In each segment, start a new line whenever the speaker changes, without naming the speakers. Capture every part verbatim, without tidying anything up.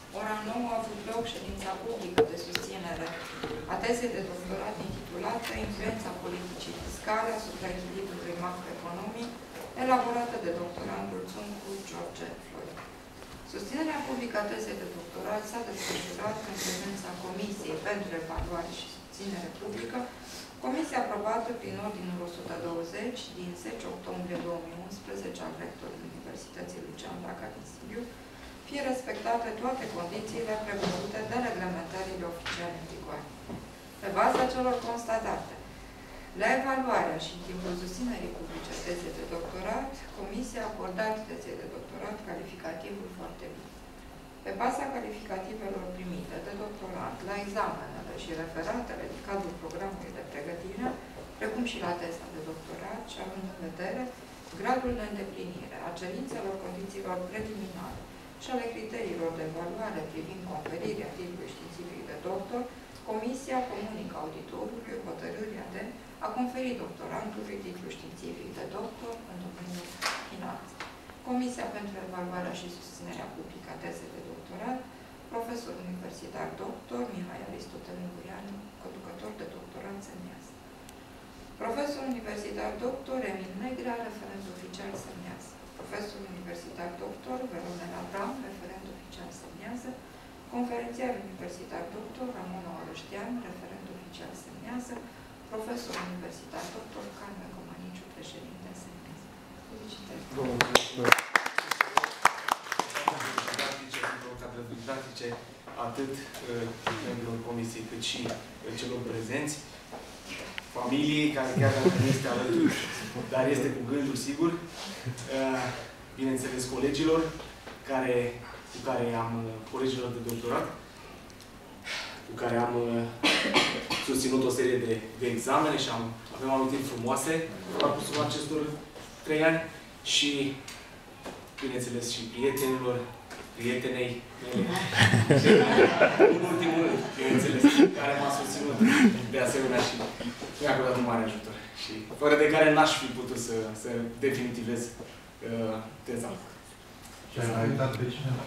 ora nouă a avut loc ședința publică de susținere a tezei de doctorat intitulată Influența politicii fiscale asupra echilibrului macroeconomic, elaborată de doctorantul Țuncu George Floyd. Susținerea publică a tezei de doctorat s-a desfășurat în prezența Comisiei pentru Evaluare și Susținere Publică, comisie aprobată prin ordinul o sută douăzeci din zece octombrie două mii unsprezece al rectorului Universității Lucian Blaga din Sibiu, fie respectate toate condițiile prevăzute de reglementările oficiale în vigoare. Pe baza celor constatate, la evaluarea și în timpul susținerii publice tezei de doctorat, Comisia a acordat tezei de doctorat calificativul foarte bine. Pe baza calificativelor primite de doctorat la examenele și referatele din cadrul programului de pregătire, precum și la teza de doctorat și având în vedere gradul de îndeplinire a cerințelor condițiilor preliminare și ale criteriilor de evaluare privind conferirea titlului științific de doctor, Comisia comunică auditorului hotărârea de a conferi doctorantului titlul științific de doctor în domeniul finanțe. Comisia pentru Evaluarea și Susținerea Publică a tezei de doctorat, profesor universitar doctor Mihai Aristotel Ungureanu, conducător de doctorat semnează. Profesor universitar doctor Emil Negrea, referent oficial semnează. Profesor universitar doctor Veronel Abram, referent oficial semnează. Conferențiar universitar doctor Ramona Orăștean, referent oficial semnează. Profesor universitar doctor Carmen Comaniciu, președinte semnează. Felicitări!
Practice, atât membrilor comisiei, cât și celor prezenți, familiei, care chiar dacă nu este alături, dar este cu gândul sigur, bineînțeles colegilor, care, cu care am, colegilor de doctorat, cu care am susținut o serie de, de examene și am, avem amintiri frumoase la parcursul acestor trei ani și, bineînțeles, și prietenilor, prietenei mele. În ultimul rând, bineînțeles, care m-a susținut de asemenea și mi-a acordat un mare ajutor. Și fără de care n-aș fi putut să, să definitivez uh, teza.
Și ai uitat pe cineva?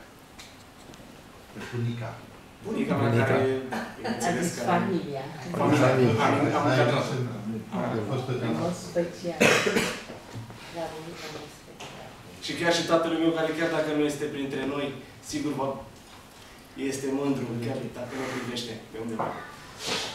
Pe bunica.
Bunica mea care, bineînțeles,
care... Familia.
Familia. Am uitat.
A fost pe tine.
În mod special. La bunica mea.
Și chiar și tatălui meu, care chiar dacă nu este printre noi, sigur va, este mândru, chiar dacă nu privește pe undeva.